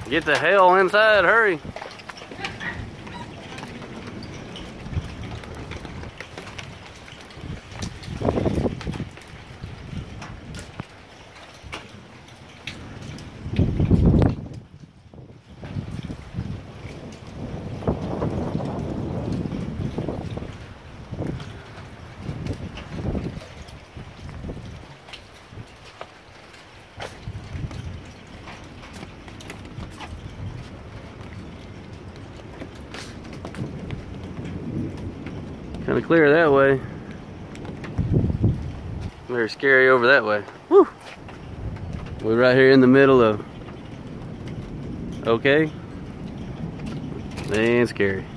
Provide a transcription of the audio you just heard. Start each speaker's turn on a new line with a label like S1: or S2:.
S1: Get the hell inside, hurry. Kind of clear that way. Very scary over that way. Woo! We're right here in the middle of okay and scary.